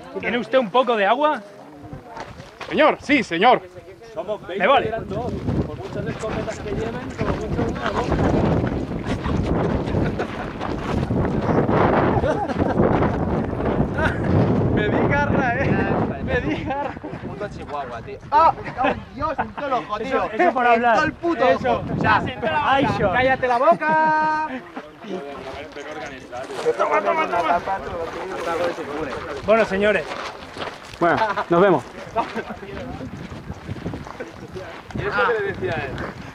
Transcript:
¿Tiene usted un poco de agua? Señor, sí, señor. Somos 20, Me vale. eran dos. Por muchas escopetas que lleven, como mucho una boca. Me di garra, me di garra. Puto Chihuahua, tío. ¡Ah! ¡Oh, Dios! En todo el ojo, tío. Eso por hablar. En todo el puto ojo. O sea, ¡ay, shot! ¡Cállate la boca! Bueno, señores. Bueno, nos vemos. ¿Y eso qué le decía a él?